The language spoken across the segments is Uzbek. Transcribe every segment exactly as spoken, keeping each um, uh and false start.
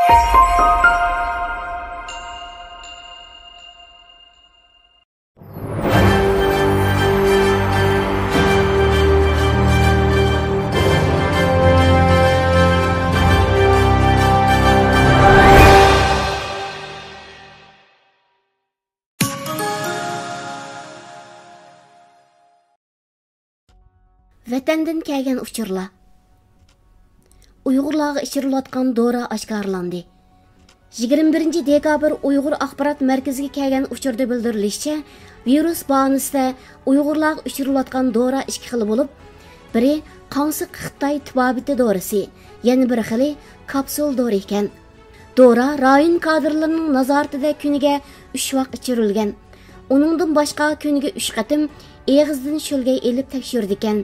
Vatandan kelgan uchurlar. Uyg'urlarga ichirilayotgan dora oshkorlandi. yigirma birinchi dekabr Uyg'ur axborot markaziga kelgan uchurda bildirilishicha, virus bahonasida Uyg'urlarga ichirilayotgan dora ikki xil bo'lib, biri qonsiq Xitoy tibobiti dorasi, yana bir xili kapsul dora ekan. Dora rayon kadrlarining nazoratida kuniga uch vaqt ichirilgan. Uningdan boshqa kuniga uch qatim eg'izdan shulgay elib tekshirdi ekan.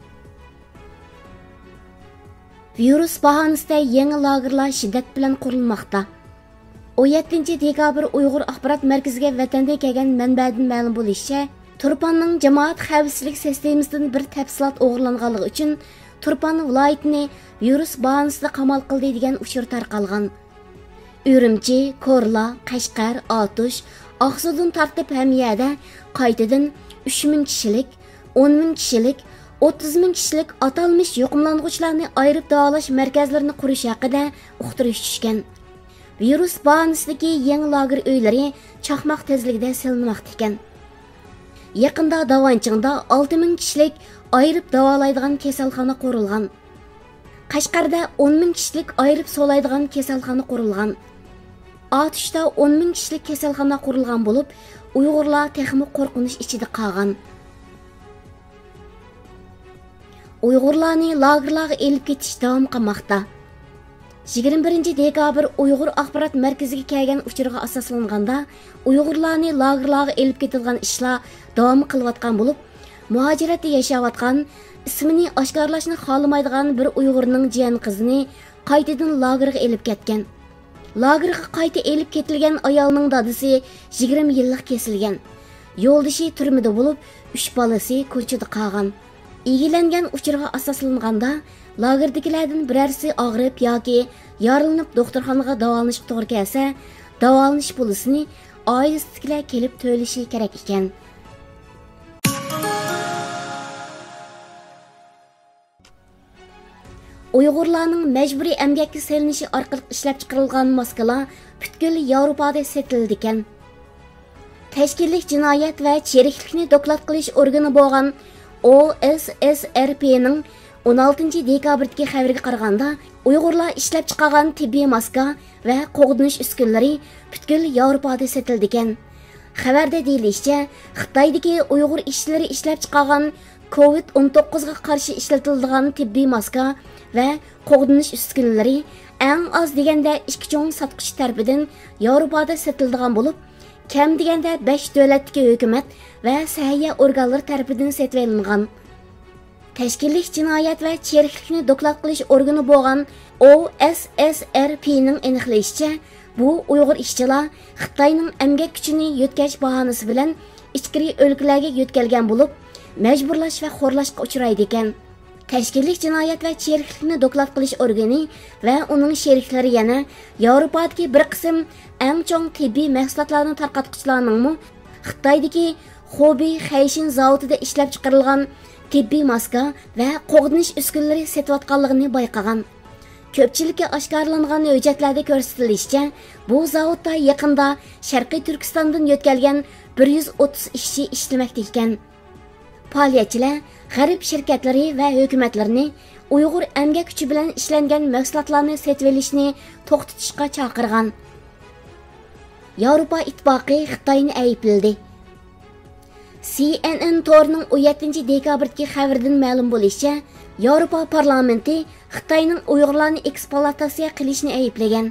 Virus bahonasida yangi lagerlar shiddat bilan qurilmoqda. o'n yettinchi dekabr Uyg'ur axborot markaziga vatandan kelgan manbadan ma'lum bo'lishicha, Turpanning jamoat xavfsizlik sistemasidan bir tafsilot o'g'irlanganligi uchun Turpan viloyatini virus bahonasida qamal qildi degan uchur tarqalgan. Urumchi, Korla, Qashqar, Otush, Oqsudan tartib hamiyada qaytadan uch ming kishilik, o'n ming kishilik, o'ttiz ming kishilik atalmış yuqumlanğıçlarni ayırıp davalash markazlarini qurish haqida uqtirish tushgan. Virus bahonasidagi yangi lager uylari chaqmoq tezligida silinmoqda ekan. Yaqinda Davanchingda olti ming kishilik ayirib davolaydigan kasalxona qurilgan. Qashqarda o'n ming kishilik ayirib so'laydigan kasalxona qurilgan. Otushda o'n ming kishilik kasalxona qurilgan bo'lib, Uyg'urlar texmi qo'rqinish ichida qolgan. Uyg'urlarni lagerlarga elib ketish davom qilmoqda. yigirma birinchi dekabr Uyg'ur axborot markaziga kelgan uchurga asoslanganda, Uyg'urlarni lagerlarga elib ketilgan ishlar davom qilayotgan bo'lib, muhojiratda yashayotgan, ismini oshkorlashni xohlamaydigan bir Uyg'urning jiyan qizini qaytadan lagerga elib ketgan. Lagerga qayta elib ketilgan ayolning dadisi yigirma yillik kesilgan. Yo'ldoshi turmada bo'lib, uch bolasi ko'chada qolgan. İlgilengen uçurga asaslanganda, lagerdagilardan birarsi og'rib yoki yaralanib doktorxonaga davolanishga to'g'ri kelsa, davolanish pulisini oilasidagilar kelib to'lashi kerak ekan. Uyg'urlarning majburiy emgakka selinishi orqali ishlab chiqarilgan maskalar butkul Yevropada sotildi ekan. Tashkillik jinoyat va sheriklikni doklad qilish organi bo'lgan O S S R P'ning o'n oltinchi dekabrdagi xabariga qaraganda, Uyg'urlar ishlab chiqargan tibbiy maska va qo'g'dinish uskunalari butkul Yevropada sotildi ekan. Xabarda deyilishicha, Xitoydagi Uyg'ur ishchilari ishlab chiqargan covid o'n to'qqizga qarshi ishlatiladigan tibbiy maska va qo'g'dinish uskunalari eng oz deganda ikki cho'ng sotqichi tarafidan Yevropada sotiladigan bo'lib, kam deganda besh davlatdagi hukumat va sahiyya organlari tarafidan setvelingan. Tashkillik jinoyat va sheriklikni doklad qilish organi bo'lgan O S S R P'ning aniqlashicha, bu Uyg'ur ishchilar Xitoyning emgak kuchini yetkash bahonasi bilan ichkiri o'lkalarga yetkazgan bo'lib, majburlash va xo'rlashga uchraydi ekan. Tashkillik jinoyat va sheriklikni doklad qilish organi va uning sheriklari yana Yevropadagi bir qism eng cho'ng tibbiy mahsulotlarni tarqatuvchilarning Xitoydagi Xobi Xayshin zavodida ishlab chiqarilgan tibbiy maska va qo'g'dinish uskunalari setayotganligini bayqagan. Ko'pchilikka oshkorlangan hujjatlarda ko'rsatilishicha, bu zavodda yaqinda Sharqiy Turkistondan yetkazilgan bir yuz o'ttiz ishchi ishlamoqda ekan. Faoliyatchilar g'arb shirkatlari va hukumatlarni Uyg'ur emgak kuchi bilan ishlangan mahsulotlarni setvelishni to'xtatishga chaqirgan. Yevropa ittifoqi Xitoyni aybladi. C N N to'rining o'n yettinchi dekabrdagi xabaridan ma'lum bo'lishicha, Yevropa parlamenti Xitoyning Uyg'urlarni ekspluatatsiya qilishni ayblagan.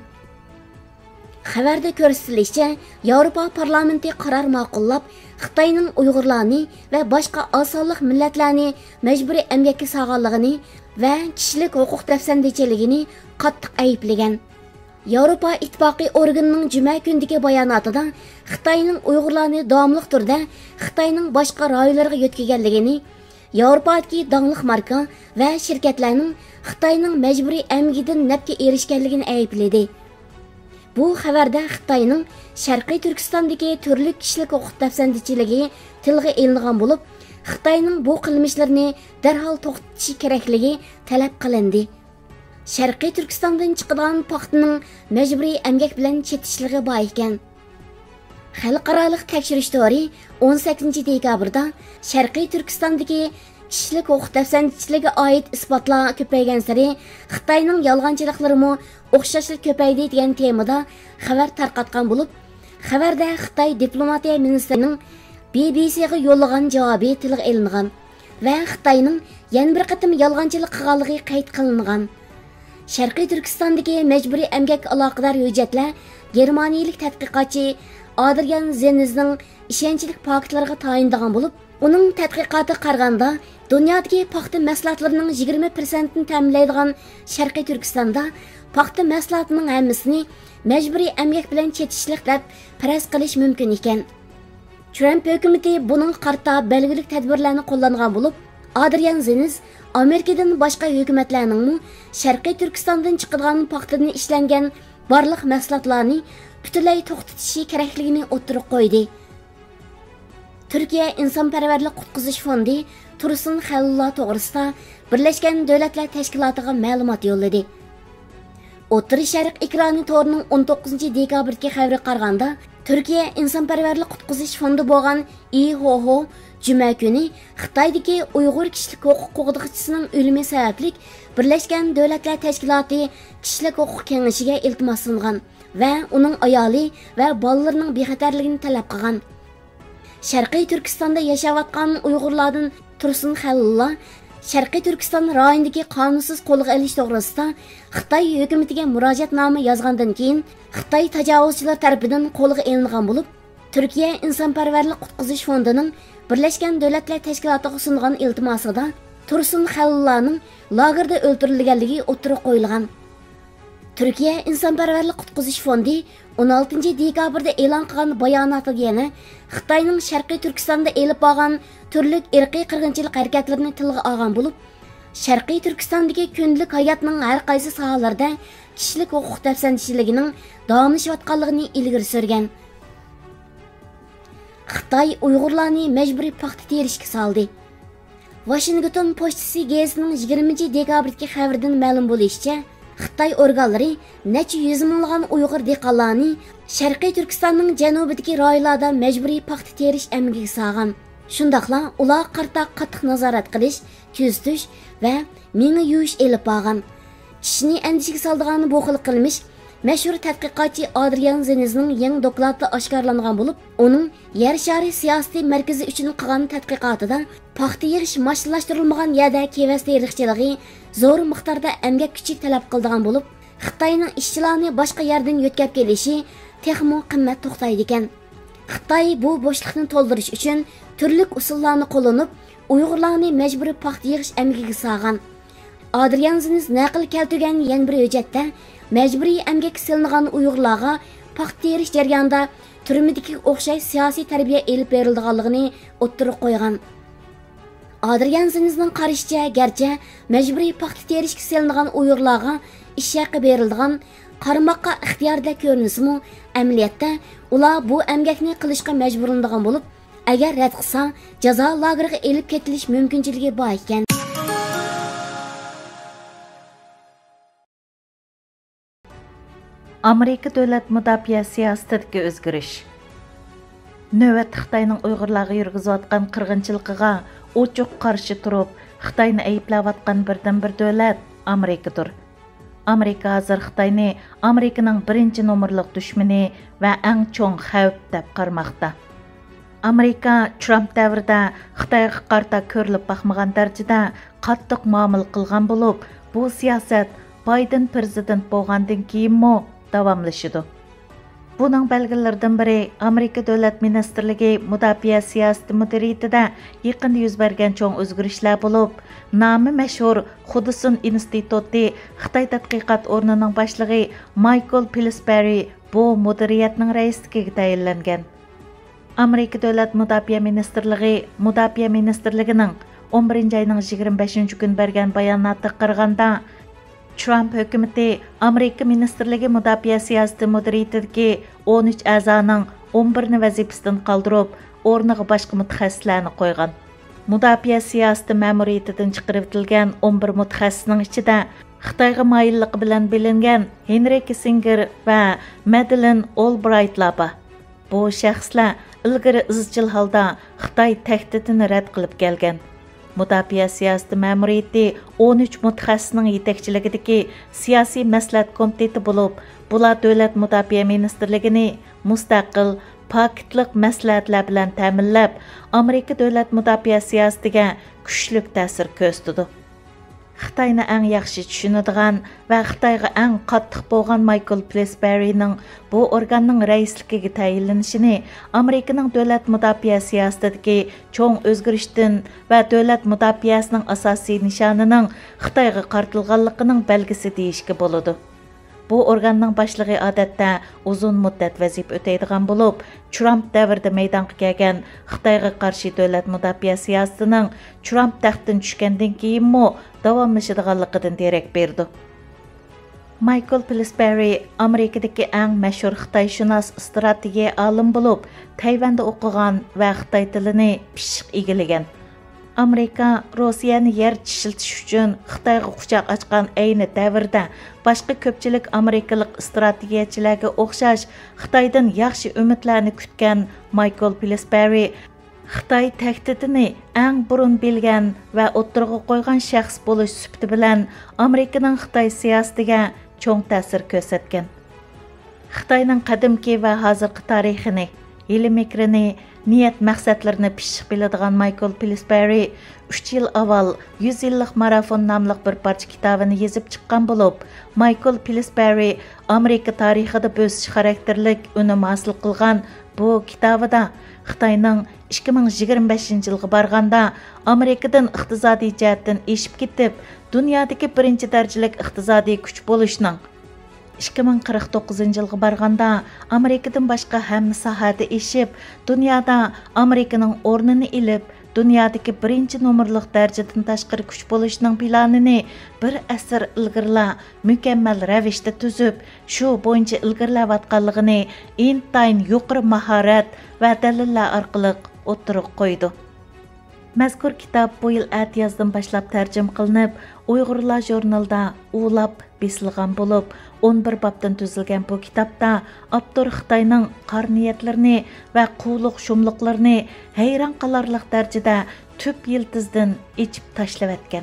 Xabarda ko'rsatilishicha, Yevropa parlamenti qaror ma'qullab, Xitoyning Uyg'urlarni va boshqa osonliq millatlarni majburiy emgakka solganligini va kishilik huquq dafsandichiligini qattiq ayblagan. Yevropa ittifoqi organining juma kundagi bayonotida Xitoyning Uyg'urlarni davomli turda Xitoyning boshqa rayonlariga yetkazganligini, Yevropadagi dongliq marka va shirkatlarning Xitoyning majburiy emgidan nafga erishganligini aybladi. Bu xabarda Xitoyning Sharqiy Turkistondagi turli kishilik huquq dafsandichiligi tilga ilingan bo'lib, Xitoyning bu qilmishlarini darhol to'xtatishi kerakligi talab qilindi. Sharqiy Turkistondan chiqadigan paxtaning majburiy emgak bilan chetishligi bor ekan. Xalqarалық tekshirish to'ri o'n sakkizinchi dekabrda Sharqiy Turkistondagi kishilik huquq dafsandichiligiga oid isbotlar ko'paygan sari Xitoyning yolg'onchiliklarimi o'xshashlik ko'paydi degan temada xabar tarqatgan bo'lib, xabarda Xitoy diplomatiya ministrining B B C'ga yo'llagan javobi tilga ilingan va Xitoyning yana bir qatim yolg'onchilik qilganligi qayd qilingan. Sharqiy Turkistondagi majburiy emgak aloqador hujjatlar Germaniyalik tadqiqotchi Adrian Zenizning ishonchlik faktlarga tayinlagan bo'lib, uning tadqiqoti qaraganda dunyodagi paxta mahsulotlarining yigirma prosentini ta'minlaydigan Sharqiy Turkistonda paxta mahsulotlarining hammasini majburiy emgak bilan chetishlik deb faraz qilish mumkin ekan. Trump hukumati buning qarta belgilik tadbirlarni qo'llangan bo'lib, Adrian Zeniz Amerikadan boshqa hukumatlarning Sharqiy Turkistondan chiqadigan paxtadan ishlangan barliq mahsulotlarni butunlay to'xtatishi kerakligini o'tirib qo'ydi. Turkiya insonparvarlik qutqizish fondi Tursun Xalillar to'g'risida Birlashgan Davlatlar Tashkilotiga ma'lumot yo'lladi. O'rta Sharq ekrani to'rining o'n to'qqizinchi dekabrdagi xabariga qaraganda, Turkiya insonparvarlik qutqizish fondi bo'lgan I H O H O juma kuni Xitoydagi Uyg'ur kishilik huquq qo'g'dag'chisining o'limi sababli Birlashgan Davlatlar Tashkiloti kishilik huquq kengashiga iltimos sungan va uning ayoli va bolalarining bexatarligini talab qilgan. Sharqiy Turkistonda yashayotgan Uyg'urlardan Tursun Xalillar Sharqiy Turkiston rayonidagi qonunsiz qo'lga olish to'g'risida Xitoy hukumatiga murojaatnoma yozgandan keyin Xitoy tajovuzchilar tomonidan qo'lga olingan bo'lib, Turkiya insonparvarlik qutqizish fondining Birlashgan Davlatlar Tashkilotiga sungan iltimosida Tursun Xalillarning lagerda o'ldirilganligi o'tirib qo'yilgan. Turkiya insonparvarlik qutqizish fondi o'n oltinchi dekabrda e'lon qilgan bayonotida yana Xitoyning Sharqiy Turkistonda elib borgan turli irqiy qirg'inchilik harakatlarini tilga olgan bo'lib, Sharqiy Turkistondagi kundalik hayotning har qaysi sohalarida kishilik huquq dafsandichiligining davomlashayotganligini ilgari surgan. Xitoy Uyg'urlarni majburiy paxta terishga soldi. Washington pochtasi gazetining yigirmanchi dekabrdagi xabaridan ma'lum bo'lishicha, Xitoy organlari necha yuz minglagan Uyg'ur dehqonlarni Sharqiy Turkistonning janubidagi rayonlarda majburiy paxta terish amaliga solgan. Shundaqla ular qarta qattiq nazorat qilish, kuzatish va meni yuvish elib borgan. Kishini andishiga soldigan bu xil qilmish mashhur tadqiqotchi Adrian Zenizning yangi dokladida oshkorlangan bo'lib, uning yer shari siyosiy markazi uchun qilgan tadqiqotida paxta yig'ish mas'ullashtirilmagan yerda kevas teriqchiligi zo'r miqdorda emgak kuchi talab qildigan bo'lib, Xitoyning ishchilarni boshqa yerdan yo'tkab kelishi texmo qimmat to'xtaydi ekan. Xitoy bu bo'shliqni to'ldirish uchun turli usullarni qo'llanib, Uyg'urlarni majburiy paxta yig'ish amaliga solgan. Adrian Zeniz naql keltirgan yana bir hujjatda majburiy emgak silingan Uyg'urlarga paxta terish jarayonida turmadagi o'xshash siyosiy tarbiya elib berilganligini o'ttirib qo'ygan. Adrian Zenizning qarashicha, garchi majburiy paxta terishga silingan Uyg'urlarga ish haqi berilgan, qarmoqqa ixtiyorda ko'rinsimi, amaliyotda ular bu emgakni qilishga majburlanadigan bo'lib, agar rad qilsa, jazo lageriga elib ketilish mumkinchiligi bor ekan. Amerika davlat mudofaa siyosatidagi o'zgarish. Navbat Xitoyning Uyg'urlarga yurgizayotgan qirg'inchiligiga ochiq qarshi turib, Xitoyni ayblayotgan birdan-bir davlat Amerikadir. Amerika hozir Xitoyni Amerikaning birinchi nomerlik dushmani va eng cho'ng xavf deb qaramoqda. Amerika Trump davrida Xitoyga qarta ko'rilib baxmagan darajada qattiq muomala qilgan bo'lib, bu siyosat Biden prezident bo'lgandan keyinmi davomlashadi. Buning belgilaridan biri Amerika davlat ministrligi mudofaa siyosati mudiriyatida yaqinda yuz bergan cho'ng o'zgarishlar bo'lib, nomi mashhur Hudson instituti Xitoy tadqiqot o'rnining boshlig'i Michael Pillsbury bu mudiriyatning raisligiga tayinlangan. Amerika davlat mudofaa ministrligi mudofaa ministrligining o'n birinchi oyning yigirma beshinchi kun bergan bayonotida qaraganda, Trump hökuməti Amerika Ministerligi Müdafiə siyasəti müdiriyyətidəki on üç əzanın on birini vəzifəsindən qaldırıb, o'rniga boshqa mutaxassislarni qo'ygan. Müdafiə siyasəti ma'muriyatidan chiqarib etilgan on bir mutaxassisning ichida Xitoyga moyilligi bilan bilingan Henry Kissinger va Madeleine Albrightlar bor. Bu shaxslar ilgari izchil holda Xitoy tahdidini rad qilib kelgan. Müdafiə siyasəti ma'muriyati on üç mutaxassisning yetakchiligidagi siyosiy maslahat komiteti bo'lib, bular davlat mudofaa ministerligini mustaqil paketlik maslahatlar bilan ta'minlab, Amerika davlat mudofaa siyosatiga kuchli ta'sir ko'rsatdi. Xitoyni eng yaxshi tushunadigan va Xitoyga eng qattiq bo'lgan Michael Pillsbury'ning bu organning raisligiga tayinlanishini Amerikaning davlat mudofaa siyosatidagi cho'ng o'zgarishdan va davlat mudofaasining asosiy nishonining Xitoyga qartilganligining belgisi deyishga bo'ladi. Bu organning boshlig'i odatda uzun muddat vazifa o'taydigan bo'lib, Trump davrida maydonga kelgan Xitoyga qarshi davlat mudofaa siyosatining Trump taxtdan tushgandan keyinmi davomlashadiganligidan darak berdi. Michael Pillsbury Amerikadagi eng mashhur Xitoyshunos strategiya olim bo'lib, Tayvanda o'qigan va Xitoy tilini pishiq egillagan. Amerika Rossiyani yer chishiltish uchun Xitoyga quchoq ochgan ayni davrda boshqa ko'pchilik amerikalik strategiyachilarga o'xshash Xitoydan yaxshi umidlarni kutgan Michael Pillsbury Xitoy tahdidini eng burun bilgan va o'ttirg'a qo'ygan shaxs bo'lish sifati bilan Amerikaning Xitoy siyosatiga cho'ng ta'sir ko'rsatgan. Xitoyning qadimki va hozirgi tarixini, ilm-fikrini, niyat maqsadlarini pishiq biladigan Michael Pillsbury uch yil avval yuz yillik marafon nomli bir parcha kitobini yozib chiqqan bo'lib, Michael Pillsbury Amerika tarixida bo'sish xarakterlik unum hosil qilgan bu kitobida Xitoyning ikki ming yigirma beshinchi yilga borganda Amerikadan iqtisodiy jihatdan eshib ketib, dunyodagi birinchi darajalik iqtisodiy kuch bo'lishning ikki ming qirq to'qqizinchi yilga borganda Amerikadan boshqa hamma sohada eshib, dunyoda Amerikaning o'rnini ilib, dunyodagi birinchi nomerlik darajadan tashqari kuch bo'lishning planini bir asr ilgirla mukammal ravishda tuzib, shu bo'yicha ilgirlayotganligini intayin yuqori mahorat va dalillar orqali o'tirib qo'ydi. Mazkur kitob bu yil atiyazdan boshlab tarjim qilinib, Uyg'urlar jurnalida ulab besilgan bo'lib, o'n bir bobdan tuzilgan bu kitobda avtor Xitoyning qarniyatlarini va quvliq shumliqlarini hayron qolarlik darajada tüp yıldızdan içip tashlavatgan.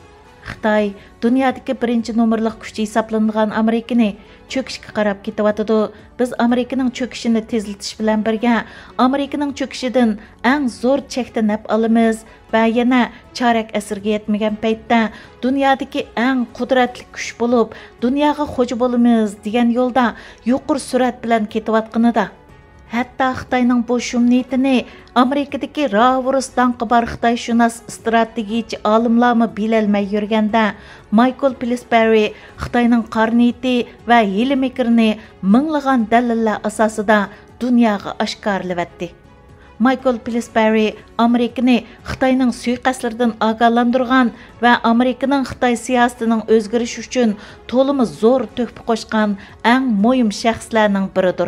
Xitoy dunyodagi birinchi nomerlik kuch hisoblanadigan Amerikani cho'kishga qarab ketyotidi. Biz Amerikaning cho'kishini tezlatish bilan birga Amerikaning cho'kishidan eng zo'r chekda naf olamiz va yana chorak asrga yetmagan paytda dunyodagi eng qudratli kuch bo'lib, dunyoga xo'ja bo'lamiz degan yo'lda yuqori surat bilan ketayotganida Hatta Xitoyning bu shumniyatini Amerikadagi Ravrusdan qibar Xitoyshunos strategiyachi olimlarmi bilolmay yurganda, Michael Pillsbury Xitoyning qarniyati va ilm-fikrini minglagan dalillar asosida dunyoga oshkorlayapti. Michael Pillsbury Amerikani Xitoyning suiqasdlaridan ogohlantirgan va Amerikaning Xitoy siyosatining o'zgarishi uchun to'limi zo'r to'hfa qo'shgan eng muhim shaxslarning biridir.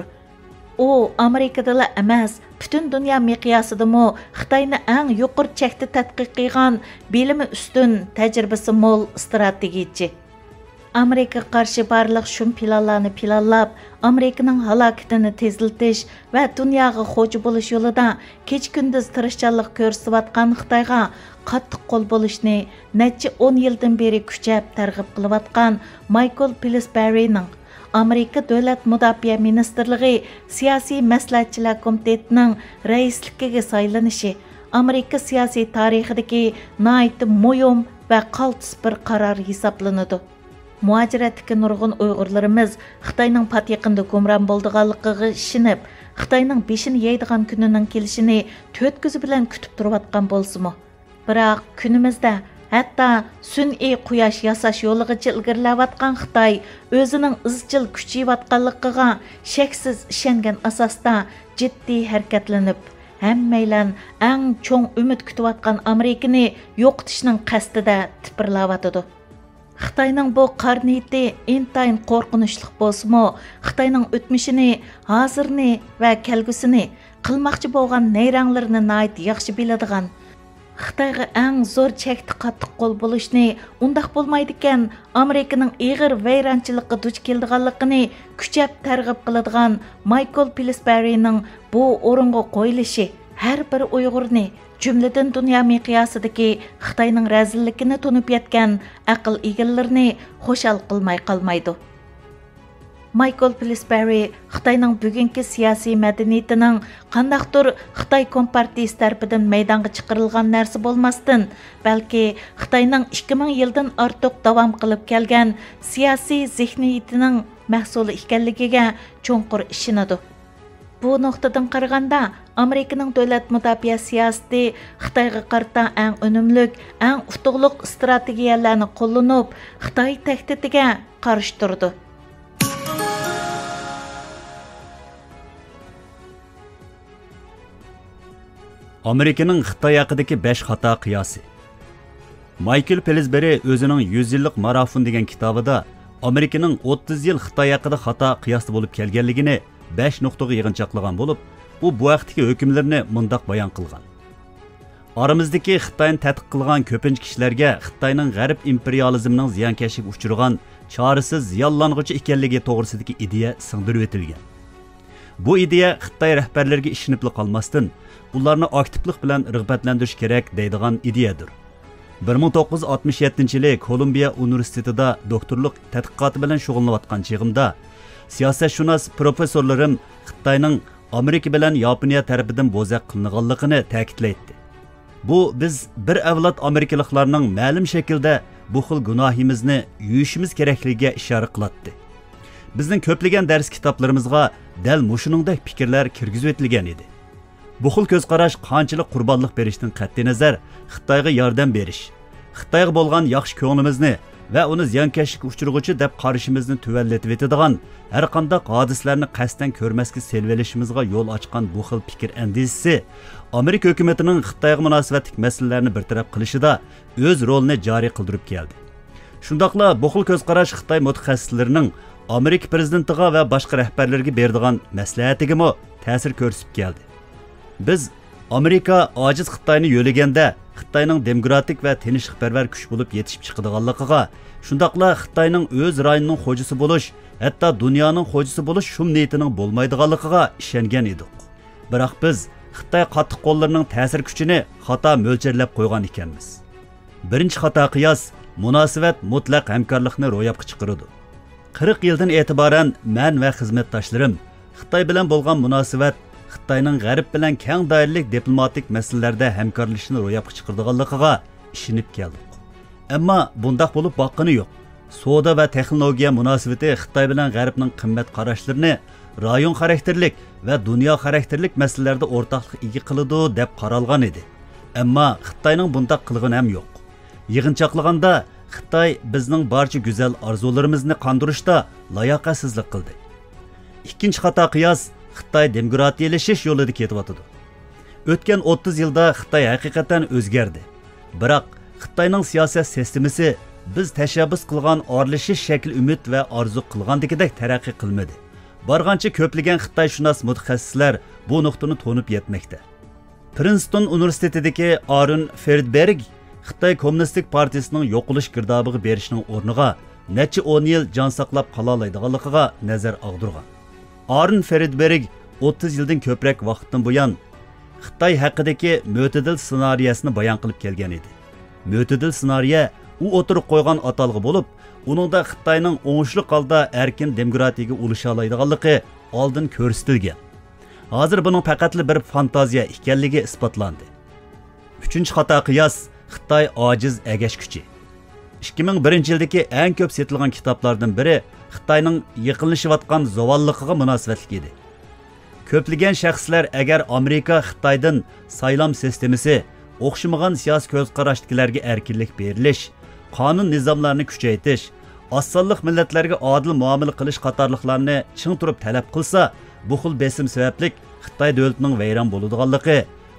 U Amerikada emas, butun dunyo miqyosidami Xitoyni eng yuqori chekda tadqiq qilgan, bilimi ustun, tajribasi mo'l strategiyachi. Amerika qarshi barliq shum planlarni planlab, Amerikaning halokatini tezlatish va dunyoga xo'ja bo'lish yo'lida kech-kunduz tirishchanlik ko'rsatayotgan Xitoyga qattiq qo'l bo'lishni necha o'n yildan beri kuchab targ'ib qilayotgan Michael Pillsburyning Amerika Davlat Mudofaa Ministerligi Siyosiy maslahatchilar komitetining raisligiga saylanishi Amerika siyosiy tarixidagi nihoyat muhim va qaltis bir qaror hisoblanadi. Muajiratdagi nurg'un Uyg'urlarimiz Xitoyning pat yaqinda gumron bo'lganligiga ishinib, Xitoyning beshini yeydigan kunining kelishini to'rt ko'zi bilan kutib turayotgan bo'lsa-mu, biroq kunimizda Hatta sun'iy quyosh yasash yo'lig'icha ilgirlayotgan Xitoy o'zining izchil kuchayotganligiga shaksiz ishongan asosda jiddiy harakatlanib, hammaylan eng cho'ng umid kutayotgan Amerikani yo'qotishning qasdida tipirlayotdi. Xitayning bu qarniyati intayin qo'rqinchli bo'lsa-mu, Xitayning o'tmishini, hozirni va kelgusini qilmoqchi bo'lgan nayranglarini nayt yaxshi biladigan, Xitayga eng zo'r chekdi qattiq qo'l bo'lishni, undaq bo'lmaydi ekan, Amerikaning ig'ir vayronchilikqa duch keldiganligini kuchab targ'ib qiladigan Michael Pillsbury'ning bu o'ringa qo'yilishi har bir Uyg'urni, jumladan dunyo miqyosidagi Xitoyning razilligini tunib yetgan aql egallarini xushal qilmay qolmaydi. Michael Pillsbury Xitoyning bugungi siyosiy madaniyatining qandaqdir Xitoy Kompartiyasi tarafidan maydonga chiqarilgan narsa bo'lmasdan, balki Xitoyning ikki ming yildan ortiq davom qilib kelgan siyosiy zihniyatining mahsuli ekanligiga cho'nqur ishonadi. Bu nuqtadan qaraganda Amerikaning davlat mudofaa siyosati Xitoyga qarata eng unumli, eng utuqliq strategiyalarni qo'llanib, Xitoy tahdidiga qarshi turdi. Amerikaning Xitoy haqidagi besh xato qiyosi. Michael Pillsbury o'zining yuz yillik marafon degan kitobida Amerikaning o'ttiz yil Xitoy haqida xato qiyosda bo'lib kelganligini besh nuqtaga yig'inchoqlagan bo'lib, u bu vaqtdagi hukmlarni mundaq bayon qilgan. Aramizdagi Xitoyni tadqiq qilgan ko'pincha kishilarga Xitoyning g'arb imperializmining ziyonkashligiga uchragan chorasiz ziyonlanguchi ekanligi to'g'risidagi ideya singdirib o'tilgan. Bu ideya Xitoy rahbarlariga ishonib qolmasdan, ularni aktivlik bilan rag'batlantirish kerak deydigan ideyadir. bir ming to'qqiz yuz oltmish yettinchi yili Kolumbiya universitetida doktorlik tadqiqoti bilan shug'ullanayotgan chig'imda siyosatshunos professorlarim Xitoyning Amerika bilan Yaponiya tarafidan bo'zaq qilinganligini ta'kidlaydi. Bu biz bir avlod amerikaliklarning ma'lum shaklda bu xil gunohimizni yuyishimiz kerakligiga ishora qiladi. Bizning ko'plagan dars kitoblarimizga dal mushuningdek fikrlar kirgizib o'tilgan edi. Bu xil ko'z qarash qanchalik qurbonlik berishdan qat'iy nazar Xitoyga yordam berish, Xitoyga bo'lgan yaxshi ko'nglimizni va uni ziyonkashlikka uchirg'uchi deb qarashimizni tuvallatib etadigan har qanday hodislarni qasddan ko'rmasga selvelishimizga yo'l ochgan bu xil fikr andizisi Amerika hukumatining Xitoyga munosabatlik masalalarni bartaraf qilishida o'z rolini joriy qildirib keldi. Shundaqla bu xil ko'z qarash Xitoy mutaxassislarining Amerika prezidentiga va boshqa rahbarlarga beradigan maslahatiga ta'sir ko'rsatib keldi. Biz Amerika ojiz Xitoyni yo'laganda Xitoyning demokratik va tinchlikparvar kuch bo'lib yetishib chiqadiganligiga, shundaqla Xitoyning o'z rayonining xo'jasi bo'lish, hatto dunyoning xo'jasi bo'lish shum niyatining bo'lmaydiganligiga ishongan edik. Biroq biz Xitoy qattiq qo'llarining ta'sir kuchini xato mo'ljarlab qo'ygan ekanmiz. Birinchi xato qiyos munosabat mutlaq hamkorlikni ro'yobga chiqaradi. qirq yildan e'tiboran men va xizmatdoshlarim Xitoy bilan bo'lgan munosabat Xitoyning g'arb bilan keng doiralik diplomatik masalalarda hamkorlashishni ro'yobga chiqaradiganligiga ishonib keldik. Ammo bundaq bo'lib boqqani yo'q. Savdo va texnologiya munosabati Xitoy bilan g'arbning qimmat qarashlarini rayon xarakterlik va dunyo xarakterlik masalalarda o'rtoqlik ega qiladi deb qaralgan edi. Ammo Xitoyning bundaq qilgani ham yo'q. Yig'inchoqlaganda Xitoy bizning barcha go'zal orzularimizni qondirishda layoqatsizlik qildi. Ikkinchi xato qiyos Xitoy demokratiyalashish yo'lida ketyotdi. O'tgan o'ttiz yilda Xitoy haqiqatan o'zgardi. Biroq Xitoyning siyosat sistemasi biz tashabbus qilgan orlishish shakl umid va orzu qilgandagidek taraqqiy qilmadi. Bargancha ko'plagan Xitoyshunos mutaxassislar bu nuqtani to'nib yetmoqda. Princeton universitetidagi Aaron Friedberg Xitoy Kommunistik partiyasining yo'qolish girdobiga berishning o'rniga necha o'n yil jon saqlab qola oladiganligiga nazar og'dirgan. Aaron Friedberg o'ttiz yildan ko'proq vaqtdan buyon Xitoy haqidagi mo'tadil ssenariyasini bayon qilib kelgan edi. Mo'tadil ssenariya u o'tirib qo'ygan atalg'i bo'lib, uningda Xitoyning o'ngishli holda erkin demokratiyaga ulusha oladiganligi oldin ko'rsatilgan. Hozir buning faqat bir fantaziya ekanligi isbotlandi. Uchinchi xato qiyos Xitoy ojiz agash kuchi. ikki ming birinchi yildagi eng ko'p setilgan kitoblardan biri Xitoyning yiqilishayotgan zavolligiga munosabatli edi. Ko'plagan shaxslar agar Amerika Xitoydan saylam sistemasi, o'xshamagan siyosiy ko'z qarashdagilarga erkinlik berilish, qonun nizomlarini kuchaytirish, osonlik millatlarga adil muomala qilish qatorliqlarni ching turib talab qilsa, bu xil besim sababli Xitoy davlatining vayron bo'ladiganligi,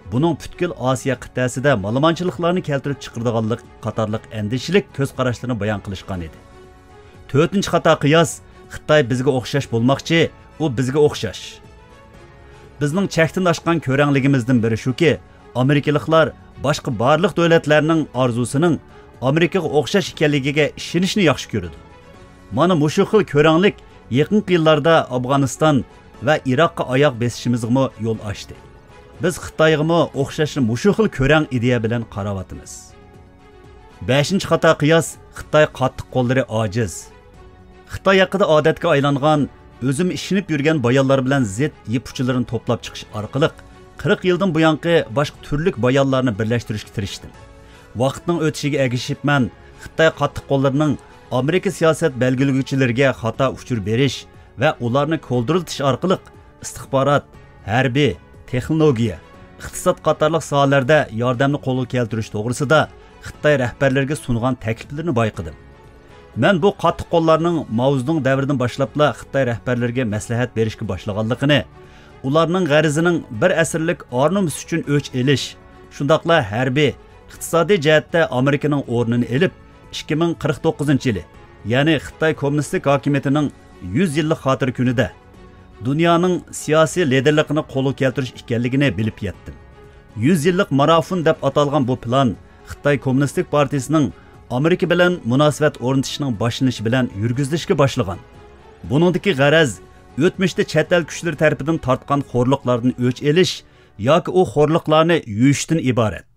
buning butkul Osiyo qit'asida malamanchiliklarni keltirib chiqaradiganlik qatorliq andishilik ko'z qarashlarini bayon qilishgan edi. to'rtinchi xato qiyos Xitoy bizga o'xshash bo'lmoqchi, u bizga o'xshash. Bizning chekdan oshgan ko'rangligimizdan biri shuki, Amerikaliklar boshqa barliq davlatlarning orzusining Amerikaga o'xshash ekanligiga ishonishni yaxshi ko'radi. Mana mushu xil ko'ranglik yaqinqi yillarda Afg'oniston va Iroqqa oyoq besishimizga yo'l ochdi. Biz Xitoyga o'xshashni mushu xil ko'rang ideya bilan qarayapmiz. beshinchi xato qiyos Xitoy qattiq qo'llari ojiz. Xitoy haqida odatga aylangan, o'zim ishinib yurgan bayonlar bilan zid yipuchilarini to'plab chiqish orqali qirq yildan buyonqi boshqa turli bayonlarni birlashtirishga tirishdim. Vaqtning o'tishiga ergishibman, Xitoy qattiq qo'llarining Amerika siyosat belgilaguvchilariga xato uchur berish va ularni ko'ldiritish orqali istixborot, harbiy, texnologiya, iqtisod qatorliq sohalarda yordamni qo'lga keltirish to'g'risida Xitoy rahbarlariga sungan takliflarni bayqadim. Men bu qattiq qo'llarning Mao'ning davridan boshlabla Xitoy rahbarlariga maslahat berishga boshlaganligini, ularning g'arizining bir asrlik ornimiz uchun o'ch elish, shundaqla harbiy, iqtisodiy jihatda Amerikaning o'rnini elib, ikki ming qirq to'qqizinchi yili, ya'ni Xitoy kommunistik hokimiyatining yuz yillik xotir kunida dunyoning siyosiy liderligini qo'lga keltirish ekanligini bilib yetdim. yuz yillik marafon deb atalgan bu plan Xitoy kommunistik partiyasining Amerika bilan munosabat o'rnatishning boshlanishi bilan yurgizilishga boshlagan. Buningdagi g'araz o'tmishda chet el kuchlari tarafidan tortgan xo'rliqlardan o'ch elish yoki u xo'rliqlarni yuyishdan iborat.